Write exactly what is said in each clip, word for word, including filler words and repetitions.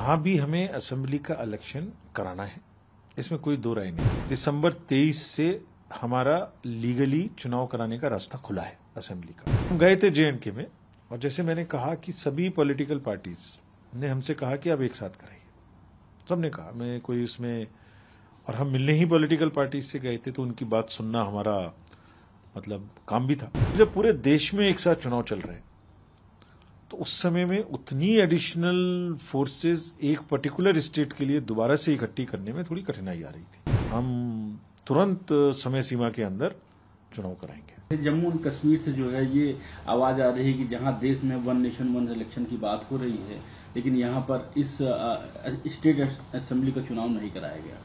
वहां भी हमें असेंबली का इलेक्शन कराना है, इसमें कोई दो राय नहीं। दिसंबर तेईस से हमारा लीगली चुनाव कराने का रास्ता खुला है असेंबली का। हम गए थे जे एंड के में, और जैसे मैंने कहा कि सभी पॉलिटिकल पार्टीज ने हमसे कहा कि आप एक साथ कराइए, सबने कहा, मैं कोई उसमें, और हम मिलने ही पॉलिटिकल पार्टीज से गए थे तो उनकी बात सुनना हमारा मतलब काम भी था। जब पूरे देश में एक साथ चुनाव चल रहे हैं तो उस समय में उतनी एडिशनल फोर्सेस एक पर्टिकुलर स्टेट के लिए दोबारा से इकट्ठी करने में थोड़ी कठिनाई आ रही थी। हम तुरंत समय सीमा के अंदर चुनाव कराएंगे। जम्मू और कश्मीर से जो है ये आवाज आ रही है कि जहां देश में वन नेशन वन इलेक्शन की बात हो रही है, लेकिन यहां पर इस स्टेट असेंबली का चुनाव नहीं कराया गया।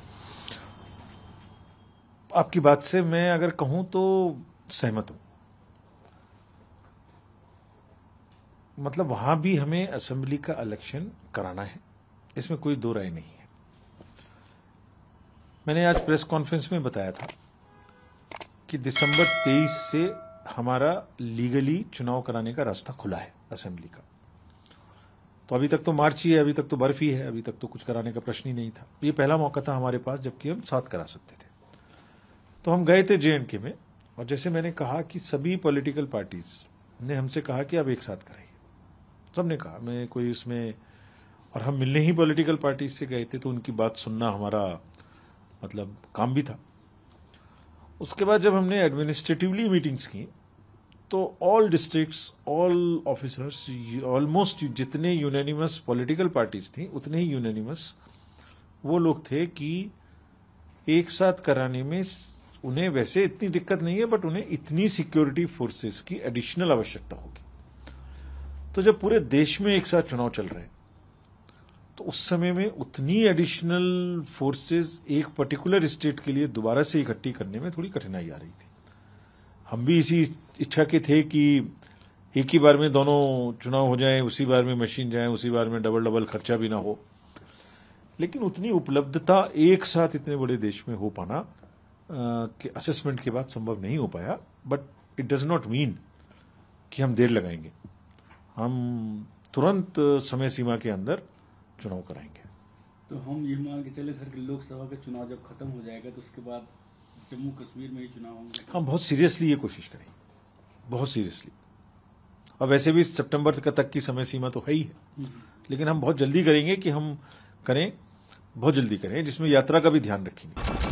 आपकी बात से मैं अगर कहूं तो सहमत हूं। मतलब वहां भी हमें असेंबली का इलेक्शन कराना है, इसमें कोई दो राय नहीं है। मैंने आज प्रेस कॉन्फ्रेंस में बताया था कि दिसंबर तेईस से हमारा लीगली चुनाव कराने का रास्ता खुला है असेंबली का। तो अभी तक तो मार्च ही है, अभी तक तो बर्फ ही है, अभी तक तो कुछ कराने का प्रश्न ही नहीं था। ये पहला मौका था हमारे पास जबकि हम साथ करा सकते थे। तो हम गए थे जे एंड के में, और जैसे मैंने कहा कि सभी पॉलिटिकल पार्टीज ने हमसे कहा कि आप एक साथ कराइए, सबने कहा, मैं कोई उसमें, और हम मिलने ही पॉलिटिकल पार्टीज से गए थे तो उनकी बात सुनना हमारा मतलब काम भी था। उसके बाद जब हमने एडमिनिस्ट्रेटिवली मीटिंग्स की तो all districts, all officers, almost जितने यूनानिमस पॉलिटिकल पार्टीज थी उतने ही यूनानिमस वो लोग थे कि एक साथ कराने में उन्हें वैसे इतनी दिक्कत नहीं है, बट उन्हें इतनी सिक्योरिटी फोर्सेस की एडिशनल आवश्यकता होगी। तो जब पूरे देश में एक साथ चुनाव चल रहे हैं तो उस समय में उतनी एडिशनल फोर्सेस एक पर्टिकुलर स्टेट के लिए दोबारा से इकट्ठी करने में थोड़ी कठिनाई आ रही थी। हम भी इसी इच्छा के थे कि एक ही बार में दोनों चुनाव हो जाए, उसी बार में मशीन जाए, उसी बार में डबल डबल खर्चा भी ना हो। लेकिन उतनी उपलब्धता एक साथ इतने बड़े देश में हो पाना कि असेसमेंट के बाद संभव नहीं हो पाया। But it does not mean कि हम देर लगाएंगे, हम तुरंत समय सीमा के अंदर चुनाव कराएंगे। तो हम ये मान के चले सर कि लोकसभा का चुनाव जब खत्म हो जाएगा तो उसके बाद जम्मू कश्मीर में ही चुनाव होंगे। हम बहुत सीरियसली ये कोशिश करेंगे, बहुत सीरियसली। और वैसे भी सितंबर तक की समय सीमा तो है ही है, लेकिन हम बहुत जल्दी करेंगे कि हम करें, बहुत जल्दी करें, जिसमें यात्रा का भी ध्यान रखेंगे।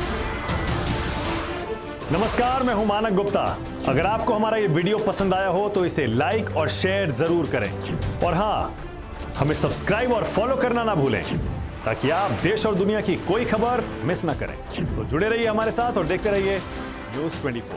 नमस्कार, मैं हूं मानक गुप्ता। अगर आपको हमारा ये वीडियो पसंद आया हो तो इसे लाइक और शेयर जरूर करें, और हां, हमें सब्सक्राइब और फॉलो करना ना भूलें ताकि आप देश और दुनिया की कोई खबर मिस ना करें। तो जुड़े रहिए हमारे साथ और देखते रहिए न्यूज़ चौबीस।